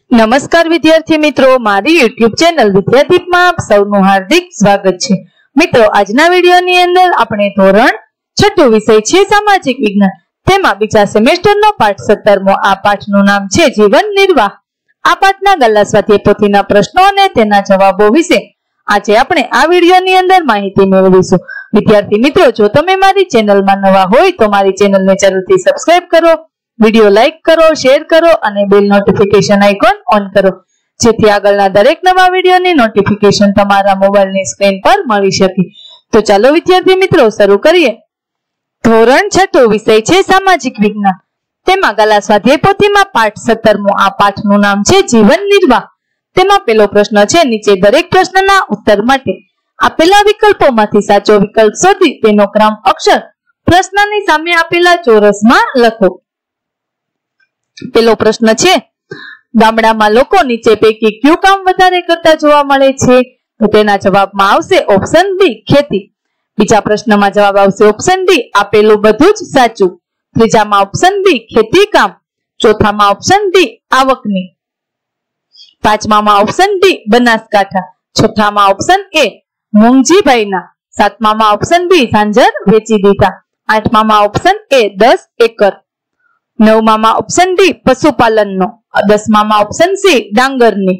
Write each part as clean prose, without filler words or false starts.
નમસ્કાર વિદ્યાર્થી મિત્રો, મારી YouTube ચેનલ વિદ્યાદીપમાં આપ સૌનું હાર્દિક સ્વાગત છે। મિત્રો, આજના વિડિયોની અંદર આપણે ધોરણ 6 વિષય છે સામાજિક વિજ્ઞાન, તેમાં બીજા સેમેસ્ટરનો પાઠ 17મો। આ પાઠનું નામ છે જીવન નિર્વાહ। આ પાઠના ગલ્લા સ્વાધ્યાય પોથીના પ્રશ્નો અને તેના જવાબો વિશે આજે આપણે આ વિડિયોની અંદર માહિતી મેળવીશું। વિદ્યાર્થી મિત્રો, જો તમે મારી ચેનલમાં નવા હોય તો મારી ચેનલને જરૂરથી સબસ્ક્રાઇબ કરો, વિડિયો લાઈક કરો, શેર કરો અને બેલ નોટિફિકેશન આઇકોન ઓન કરો, જેથી આગળના દરેક નવા વિડિયોની નોટિફિકેશન તમારા મોબાઈલની સ્ક્રીન પર મળી શકે। તો ચાલો વિદ્યાર્થી મિત્રો શરૂ કરીએ। ધોરણ 6 વિષય છે સામાજિક વિજ્ઞાન, તેમાં ગલ્લા સ્વાધ્યાય પોથીમાં પાઠ 17મો। આ પાઠનું નામ છે જીવન નિર્વાહ। તેમાં પહેલો પ્રશ્ન છે, નીચે દરેક પ્રશ્નના ઉત્તર માટે આપેલા વિકલ્પોમાંથી સાચો વિકલ્પ શોધી તેનો ક્રમ અક્ષર પ્રશ્નની સામે આપેલા ચોરસમાં લખો। પેલો પ્રશ્ન છે, ગામડામાં લોકો નીચે પૈકી કયું કામ વધારે કરતા જોવા મળે છે? તો તેના જવાબમાં આવશે ઓપ્શન બી, ખેતી। બીજા પ્રશ્નમાં જવાબ આવશે ઓપ્શન ડી, આપેલું બધું જ સાચું। ત્રીજામાં ઓપ્શન બી, ખેતી કામ। ચોથામાં ઓપ્શન ડી, આવકની। પાંચમામાં ઓપ્શન ડી, બનાસકાંઠા। છઠ્ઠામાં ઓપ્શન એ, મોંઘજીભાઈના। સાતમામાં ઓપ્શન બી, ઝાંઝર વેચી દીધા। આઠમામાં ઓપ્શન એ, 10 એકર। નવમામાં ઓપ્શન ડી, પશુપાલનનો। 10મામાં ઓપ્શન સી, ડાંગરની।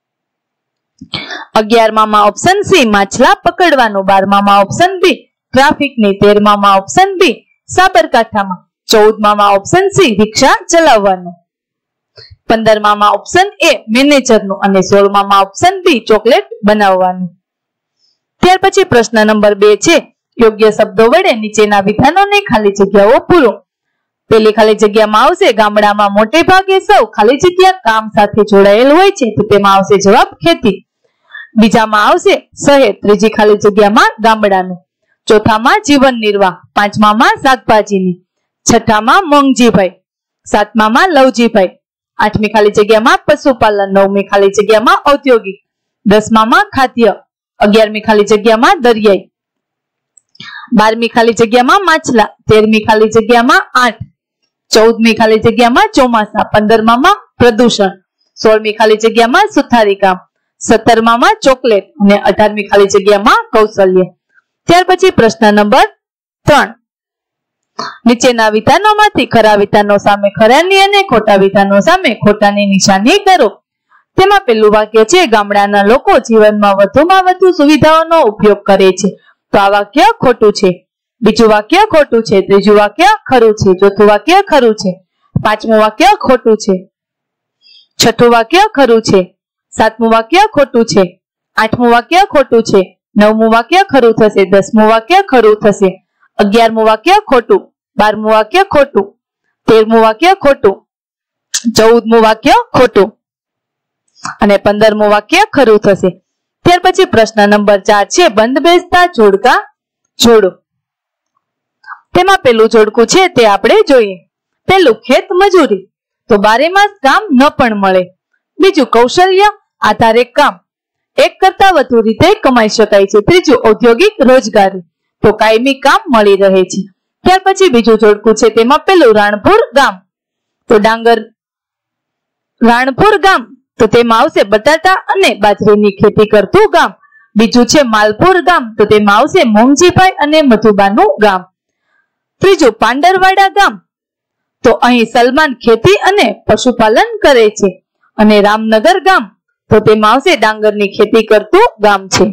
11મામાં ઓપ્શન સી, માછલા પકડવાનું। 12મામાં ઓપ્શન બી, ટ્રાફિકની। 13મામાં ઓપ્શન બી, સાબરકાંઠામાં। 14મામાં ઓપ્શન સી, રિક્ષા ચલાવવાનું। 15મામાં ઓપ્શન એ, મેનેજરનું અને 16મામાં ઓપ્શન બી, ચોકલેટ બનાવવાનું। ત્યાર પછી પ્રશ્ન નંબર 2 છે, યોગ્ય શબ્દો વડે નીચેના વિધાનોને ખાલી જગ્યાઓ પૂરો। પેલી ખાલી જગ્યામાં આવશે, ગામડામાં મોટે ભાગે સૌ ખાલી જગ્યા કામ સાથે જોડાયેલ હોય છે, તો તેમાં આવશે જવાબ ખેતી। બીજામાં આવશે શહેર, ત્રીજી ખાલી જગ્યામાં ગામડાનું। ચોથામાં જીવન નિર્વાહ, પાંચમામાં શાકભાજીની। છઠ્ઠામાં મોંઘજીભાઈ, સાતમામાં લવજીભાઈ। આઠમી ખાલી જગ્યામાં પશુપાલન, નવમી ખાલી જગ્યામાં ઔદ્યોગિક। 10મામાં ખાદ્ય, 11મી ખાલી જગ્યામાં દરિયાઈ। 12મી ખાલી જગ્યામાં માછલા, 13મી ખાલી જગ્યામાં આઠ। 14મી ખાલી જગ્યામાં ચોમાસા, 15મામાં પ્રદૂષણ। 16મી ખાલી જગ્યામાં સુથારી કામ। 17મામાં ચોકલેટ અને 18મી ખાલી જગ્યામાં કૌશલ્ય। ત્યાર પછી પ્રશ્ન નંબર 3, નીચેના વિધાનોમાંથી ખરા વિધાનો સામે ખરાની અને ખોટા વિધાનો સામે ખોટાની નિશાની કરો। તેમાં પહેલું વાક્ય છે, ગામડાના લોકો જીવનમાં વધુમાં વધુ સુવિધાઓનો ઉપયોગ કરે છે, તો આ વાક્ય ખોટું છે। બીજું વાક્ય ખોટું છે। ત્રીજું વાક્ય ખરું છે। ચોથું વાક્ય ખરું છે। પાંચમું વાક્ય ખોટું છે। છઠ્ઠું વાક્ય ખરું છે। સાતમું વાક્ય ખોટું છે। આઠમું વાક્ય ખોટું છે। નવમું વાક્ય ખરું થશે। 10મું વાક્ય ખરું થશે। 11મું વાક્ય ખોટું। 12મું વાક્ય ખોટું। 13મું વાક્ય ખોટું। 14મું વાક્ય ખોટું અને 15મું વાક્ય ખરું થશે। ત્યાર પછી પ્રશ્ન નંબર 4 છે, બંધ બેસતા જોડકા જોડો। તેમાં પેલું જોડકું છે તે આપણે જોઈએ। પેલું ખેત મજૂરી, તો 12 માસ કામ ન પણ મળે। બીજું કૌશલ્ય આધારે કામ, એક કરતા વધુ રીતે કમાઈ શકાય છે। ત્રીજું ઔદ્યોગિક રોજગારી, તો કાયમી કામ મળી રહે છે। ત્યાર પછી બીજું જોડકું છે, તેમાં પેલું રાણપુર ગામ, તો ડાંગર રાણપુર ગામ, તો તેમાં આવશે બટાટા અને બાજરીની ખેતી કરતું ગામ। બીજું છે માલપુર ગામ, તો તેમાં આવશે મોંઘજીભાઈ અને મધુબાનું ગામ। ત્રીજું પાંડરવાડા ગામ, તો અહીં સલમાન ખેતી અને પશુપાલન કરે છે। અને રામનગર ગામ, તો તેમાં આવશે ડાંગરની ખેતી કરતું ગામ છે।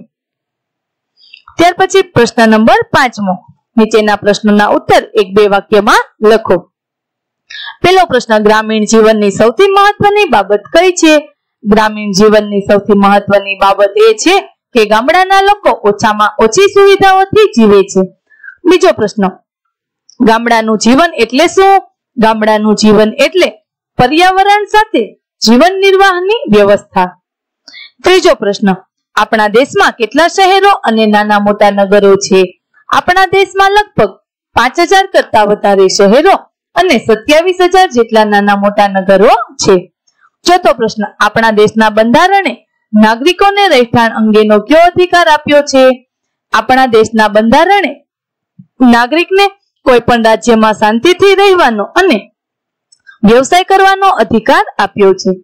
ત્યાર પછી પ્રશ્ન નંબર 5મો, નીચેના પ્રશ્નોના ઉત્તર 1-2 વાક્યમાં લખો। પહેલો પ્રશ્ન, ગ્રામીણ જીવનની સૌથી મહત્વની બાબત કઈ છે? ગ્રામીણ જીવનની સૌથી મહત્વની બાબત એ છે કે ગામડાના લોકો ઓછામાં ઓછી સુવિધાઓથી જીવે છે। બીજો પ્રશ્ન, ગામડાનું જીવન એટલે શું? ગામડાનું જીવન એટલે પર્યાવરણ સાથે જીવન નિર્વાહની વ્યવસ્થા। ત્રીજો પ્રશ્ન, આપણા દેશમાં કેટલા શહેરો અને નાના મોટા નગરો છે? આપણા દેશમાં લગભગ 5000 કરતા વધારે શહેરો અને 27,000 જેટલા નાના મોટા નગરો છે। ચોથો પ્રશ્ન, આપણા દેશના બંધારણે નાગરિકોને રહેઠાણ અંગેનો કયો અધિકાર આપ્યો છે? આપણા દેશના બંધારણે નાગરિકને કોઈ પણ રાજ્યમાં શાંતિથી રહેવાનો અને વ્યવસાય કરવાનો અધિકાર આપ્યો છે।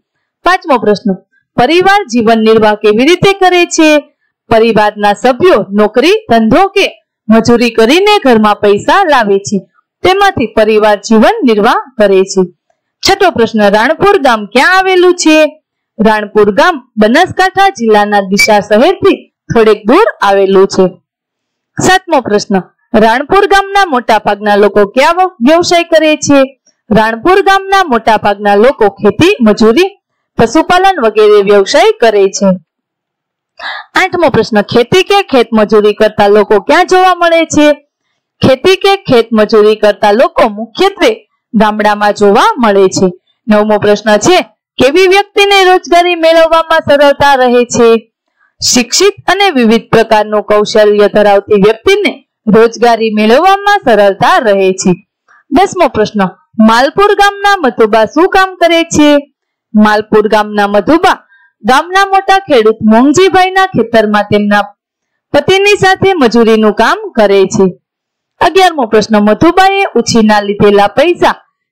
પાંચમો પ્રશ્ન, પરિવાર જીવન નિર્વાહ કેવી રીતે કરે છે? પરિવારના સભ્યો નોકરી, ધંધો કે મજૂરી કરીને ઘરમાં પૈસા લાવે છે, તેમાંથી પરિવાર જીવન નિર્વાહ કરે છે. છઠ્ઠો પ્રશ્ન, રાણપુર ગામ ક્યાં આવેલું છે? રાણપુર ગામ બનાસકાંઠા જિલ્લાના ડીસા શહેરથી થોડેક દૂર આવેલું છે. સાતમો પ્રશ્ન, રાણપુર ગામના મોટા ભાગના લોકો કયા વ્યવસાય કરે છે? રાણપુર ગામના મોટા ભાગના લોકો ખેતી, મજૂરી, પશુપાલન વગેરે વ્યવસાય કરે છે. આઠમો પ્રશ્ન, ખેતી કે ખેત મજૂરી કરતા લોકો ક્યાં જોવા મળે છે? ખેતી કે ખેત મજૂરી કરતા લોકો મુખ્યત્વે ગામડામાં જોવા મળે છે. નવમો પ્રશ્ન છે, કેવી વ્યક્તિને રોજગારી મેળવવામાં સરળતા રહે છે? શિક્ષિત અને વિવિધ પ્રકારનું કૌશલ્ય ધરાવતી વ્યક્તિને રોજગારી મેળવવામાં સરળતા રહે છે. 10મો પ્રશ્ન, માલપુર ગામના મધુબા શું કામ કરે છે? માલપુર ગામના મધુબા ગામના મોટા ખેડૂત મોંઘજીભાઈના ખેતરમાં તેમના પતિની સાથે મજૂરીનું કામ કરે છે. 11મો પ્રશ્ન, મધુબાએ ઉછીના લીધેલા પૈસા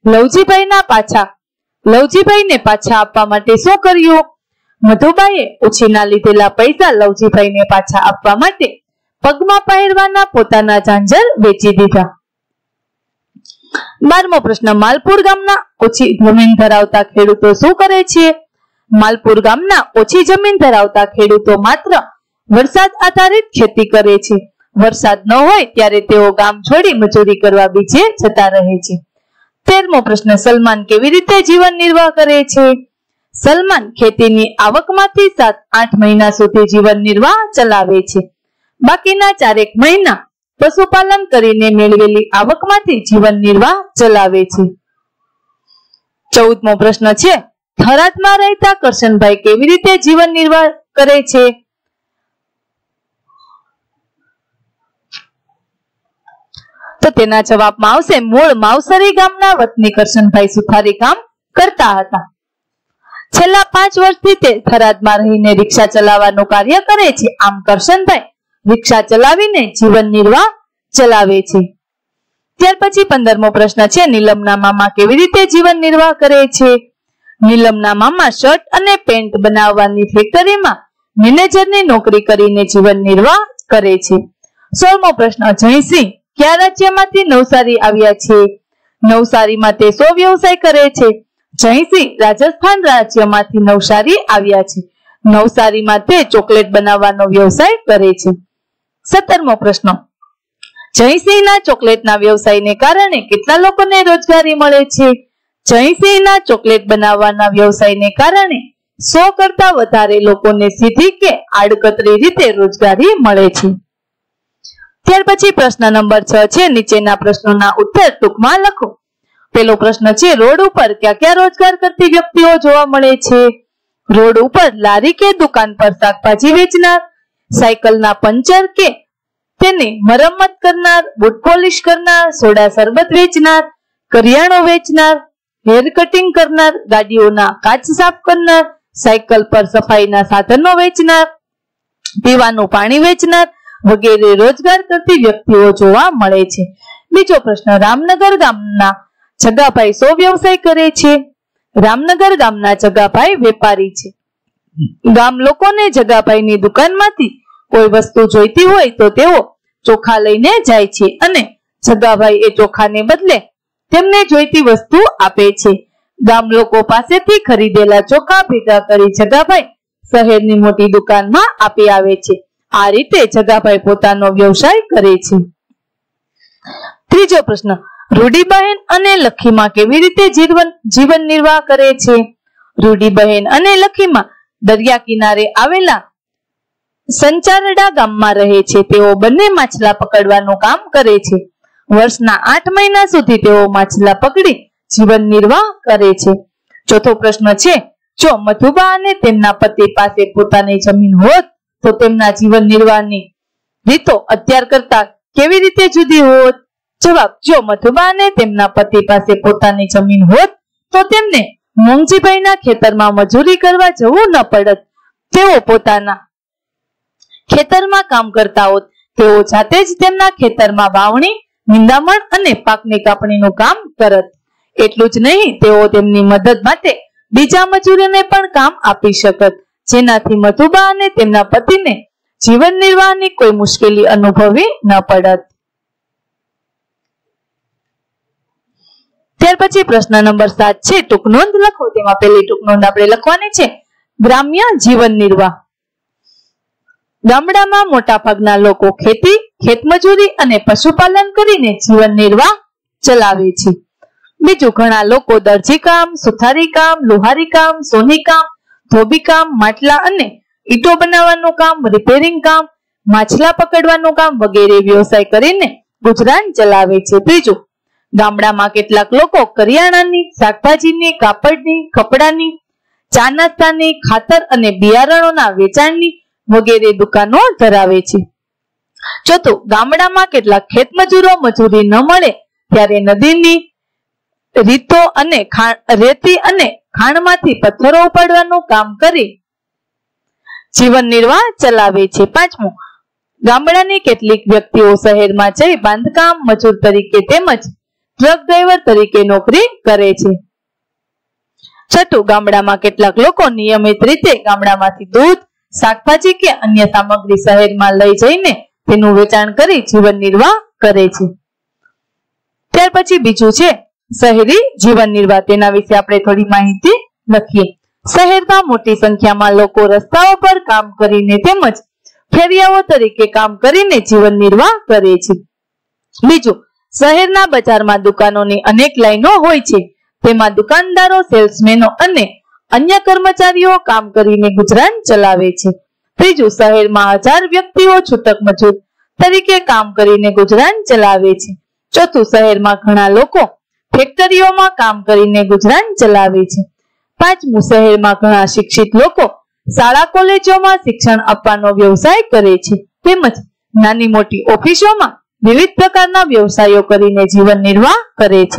લવજીભાઈને પાછા આપવા માટે શું કર્યું? મધુબાએ ઉછીના લીધેલા પૈસા લવજીભાઈને પાછા આપવા માટે પગમાં પહેરવાના પોતાના ઝાંઝર વેચી દીધા. 12મો પ્રશ્ન, માલપુર ગામના ઓછી જમીન ધરાવતા ખેડૂતો શું કરે છે? માલપુર ગામના ઓછી જમીન ધરાવતા ખેડૂતો માત્ર વરસાદ આધારિત ખેતી કરે છે. વરસાદ ન હોય ત્યારે તેઓ ગામ છોડી મજૂરી કરવા બીજે જતા રહે છે. 13મો પ્રશ્ન, સલમાન કેવી રીતે જીવન નિર્વાહ કરે છે? સલમાન ખેતીની આવકમાંથી 7-8 મહિના સુધી જીવન નિર્વાહ ચલાવે છે. બાકીના 4 મહિના પશુપાલન કરીને મેળવેલી આવકમાંથી જીવન નિર્વાહ ચલાવે છે. 14મો પ્રશ્ન છે, થરાદમાં રહેતા કરશનભાઈ કેવી રીતે જીવન નિર્વાહ કરે છે? તો તેના જવાબમાં આવશે, મૂળ માવસરી ગામના વતની કરશનભાઈ સુથારી કામ કરતા હતા. છેલ્લા 5 વર્ષથી તે થરાદમાં રહીને રિક્ષા ચલાવવાનું કાર્ય કરે છે. આમ કરશનભાઈ રિક્ષા ચલાવીને જીવન નિર્વાહ ચલાવે છે. ત્યાર પછી 15મો પ્રશ્ન છે, નીલમના મામા કેવી રીતે જીવન નિર્વાહ કરે છે? નીલમના મામા શર્ટ અને પેન્ટ બનાવવાની ફેક્ટરીમાં મેનેજરની નોકરી કરીને જીવન નિર્વાહ કરે છે. 16મો પ્રશ્ન, જયસિંહ કયા રાજ્યમાંથી નવસારી આવ્યા છે? નવસારીમાં તે શો વ્યવસાય કરે છે? જયસિંહ રાજસ્થાન રાજ્યમાંથી નવસારી આવ્યા છે. નવસારીમાં તે ચોકલેટ બનાવવાનો વ્યવસાય કરે છે. 17મો પ્રશ્ન, જયસિંહના ચોકલેટના વ્યવસાયને કારણે કેટલા લોકોને રોજગારી મળે છે? જયસિંહના ચોકલેટ બનાવવાના વ્યવસાયને કારણે 100 કરતા વધારે લોકોને સીધી કે આડકતરી રીતે રોજગારી મળે છે. ત્યાર પછી પ્રશ્ન નંબર 6 છે, નીચેના પ્રશ્નોના ઉત્તર ટૂંકમાં લખો. પહેલો પ્રશ્ન છે, રોડ ઉપર ક્યાં ક્યાં રોજગાર કરતી વ્યક્તિઓ જોવા મળે છે? રોડ ઉપર લારી કે દુકાન પર શાકભાજી વેચનાર, સાયકલના પંચર કે તેની મરમ્મત કરનાર, બૂટ પોલિશ કરનાર, સોડા શરબત વેચનાર, કરિયાણો વેચનાર, હેર કટિંગ કરનાર, ગાડીઓના કાચ સાફ કરનાર, સાયકલ પર સફાઈના સાધનો વેચનાર, પીવાનું પાણી વેચનાર વગેરે રોજગાર કરતી વ્યક્તિઓ જોવા મળે છે. બીજો પ્રશ્ન, રામનગર ગામના જગાભાઈ શો વ્યવસાય કરે છે? રામનગર ગામના જગાભાઈ વેપારી છે. ગામ લોકોને જગાભાઈની દુકાનમાંથી કોઈ વસ્તુ જોઈતી હોય તો તેઓ ચોખા લઈને જાય છે અને જગાભાઈ એ ચોખાને બદલે તેમને જોઈતી વસ્તુ આપે છે. ગામ લોકો પાસેથી ખરીદેલા ચોખા ભેગા કરી જગાભાઈ શહેરની મોટી દુકાનમાં આપી આવે છે. આ રીતે જગાભાઈ પોતાનો વ્યવસાય કરે છે. ત્રીજો પ્રશ્ન, રૂડીબહેન અને લખીમાં કેવી રીતે જીવન નિર્વાહ કરે છે? રૂડીબહેન અને લખીમાં દરિયા કિનારે આવેલા સંચારડા ગામમાં રહે છે. તેઓ બંને માછલા પકડવાનું કામ કરે છે. વર્ષના 8 મહિના સુધી તેઓ માછલા પકડી જીવન નિર્વાહ કરે છે. ચોથો પ્રશ્ન છે, જો મધુબા અને તેમના પતિ પાસે પોતાની જમીન હોત તો તેમના જીવન નિર્વાહની રીતો અત્યાર કરતા કેવી રીતે જુદી હોત? જવાબ, જો મધુબા અને તેમના પતિ પાસે પોતાની જમીન હોત તો તેમને મોંઘજીભાઈના ખેતરમાં મજૂરી કરવા જવું ન પડત. તેઓ પોતાના ખેતરમાં કામ કરતા હોત. તેઓ જાતે જ તેમના ખેતરમાં વાવણી, નિંદામણ અને પાકની કાપણીનું કામ કરત. એટલું જ નહીં, તેઓ તેમની મદદ માટે બીજા મજૂરોને પણ કામ આપી શકત, જેનાથી મધુબા અને તેમના પતિને જીવન નિર્વાહની કોઈ મુશ્કેલી અનુભવવી ન પડત. ત્યાર પછી પ્રશ્ન નંબર 7 છે ટૂંક નોંધ લખો. તેમાં પહેલી ટૂંક નોંધ આપણે લખવાની છે ગ્રામ્ય જીવન નિર્વાહ. ગામડામાં મોટા ભાગના લોકો ખેતી, ખેતમજૂરી અને પશુપાલન કરીને જીવન નિર્વાહ ચલાવે છે. બીજું, ઘણા લોકો દરજી કામ, સુથારી કામ, લુહારી કામ, સોની કામ, ધોબી કામ, માટલા અને ઈંટો બનાવવાનું કામ, રિપેરિંગ કામ, માછલા પકડવાનું કામ વગેરે વ્યવસાય કરીને ગુજરાન ચલાવે છે. ત્રીજું, ગામડામાં કેટલાક લોકો કરિયાણાની, શાકભાજીની, કાપડની, કપડાની, ચા નાસ્તાની, ખાતર અને બિયારણોના વેચાણની વગેરે દુકાનો ધરાવે છે. ચોથું, ગામડામાં કેટલાક ખેતમજૂરો મજૂરી ન મળે ત્યારે નદીની રીતો અને રેતી અને ખાણમાંથી પથ્થરો ઉપાડવાનું કામ કરી જીવન નિર્વાહ ચલાવે છે. પાંચમું, ગામડાની કેટલીક વ્યક્તિઓ શહેરમાં જઈ બાંધકામ મજૂર તરીકે તેમજ ટ્રક ડ્રાઈવર તરીકે નોકરી કરે છે. છઠ્ઠું, ગામડામાં કેટલાક લોકો નિયમિત રીતે ગામડામાંથી દૂધ, શાકભાજી કે અન્ય સામગ્રી શહેરમાં લઈ જઈને તેનું વેચાણ કરી જીવન નિર્વાહ કરે છે. ત્યાર પછી બીજું છે શહેરી જીવન નિર્વાહ. તેના વિશે આપણે થોડી માહિતી લખીએ. શહેરમાં મોટી સંખ્યામાં લોકો રસ્તાઓ પર કામ કરીને તેમજ ફેરિયાઓ તરીકે કામ કરીને જીવન નિર્વાહ કરે છે. બીજું, શહેરના બજારમાં દુકાનોની અનેક લાઈનો હોય છે. તેમાં દુકાનદારો, સેલ્સમેનો અને અન્ય કર્મચારીઓ કામ કરીને ગુજરાન ચલાવે છે. ત્રીજું, શહેરમાં 1000 વ્યક્તિઓ છૂટક મજૂર તરીકે કામ કરીને ગુજરાન ચલાવે છે. ચોથું, શહેરમાં ઘણા લોકો ફેક્ટરીઓમાં કામ કરીને ગુજરાન ચલાવે છે. પાંચમું, શહેરમાં ઘણા શિક્ષિત લોકો શાળા કોલેજોમાં શિક્ષણ આપવાનો વ્યવસાય કરે છે તેમજ નાની મોટી ઓફિસોમાં વિવિધ પ્રકારના વ્યવસાયો કરીને જીવન નિર્વાહ કરે છે.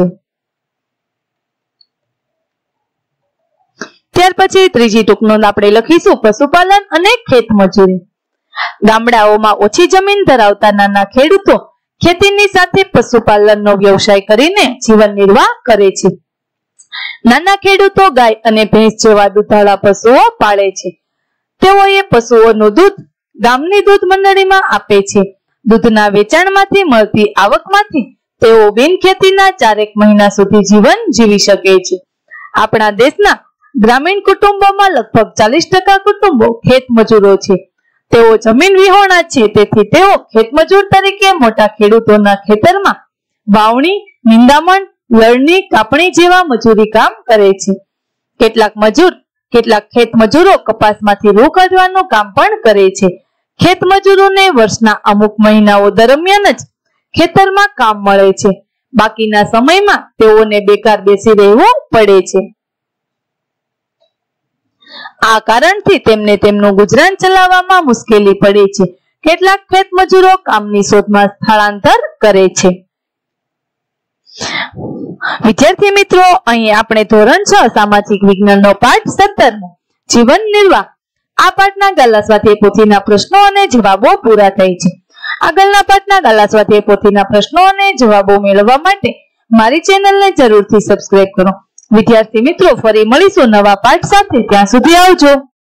ત્યાર પછી ત્રીજી ટૂંક નોંધ આપણે લખીશું પશુપાલન અને ખેતમજૂરી. ગામડાઓમાં ઓછી જમીન ધરાવતા નાના ખેડૂતો ખેતીની સાથે પશુપાલનનો વ્યવસાય કરીને જીવન નિર્વાહ કરે છે. નાના ખેડૂતો ગાય અને ભેંસ જેવા દૂધાળા પશુઓ પાળે છે. તેઓએ પશુઓનું દૂધ ગામની દૂધ મંડળીમાં આપે છે. દૂધના વેચાણમાંથી મળતી આવકમાંથી તેઓ બિનખેતીના 4 મહિના સુધી જીવન જીવી શકે છે. આપણા દેશના ગ્રામીણ કુટુંબોમાં લગભગ 40% કુટુંબો ખેતમજૂરો છે. તેઓ જમીન વિહોણા છે, તેથી તેઓ ખેતમજૂર તરીકે મોટા ખેડૂતોના ખેતરમાં વાવણી, નિંદામણ, લણણી, કાપણી જેવા મજૂરી કામ કરે છે. કેટલાક ખેતમજૂરો કપાસમાંથી રૂ કાઢવાનું કામ પણ કરે છે. ખેતમજૂરોને વર્ષના અમુક મહિનાઓ દરમિયાન જ ખેતરમાં કામ મળે છે. બાકીના સમયમાં તેઓને બેકાર બેસી રહેવું પડે છે. આ કારણથી તેમને તેમનું ગુજરાન ચલાવવામાં મુશ્કેલી પડે છે. કેટલાક ખેતમજૂરો કામની શોધમાં સ્થળાંતર કરે છે. વિદ્યાર્થી મિત્રો, અહીં આપણે ધોરણ 6 સામાજિક વિજ્ઞાનનો પાઠ 17 જીવન નિર્વાહ આ પાઠના ગાલા સ્વાધ્યાય પોથીના પ્રશ્નો અને જવાબો પૂરા થાય છે. આગળના પાઠના ગાલા સ્વાધ્યાય પોથીના પ્રશ્નો અને જવાબો મેળવવા માટે મારી ચેનલને જરૂરથી સબસ્ક્રાઇબ કરો. વિદ્યાર્થી મિત્રો, ફરી મળીશું નવા પાઠ સાથે. ત્યાં સુધી આવજો.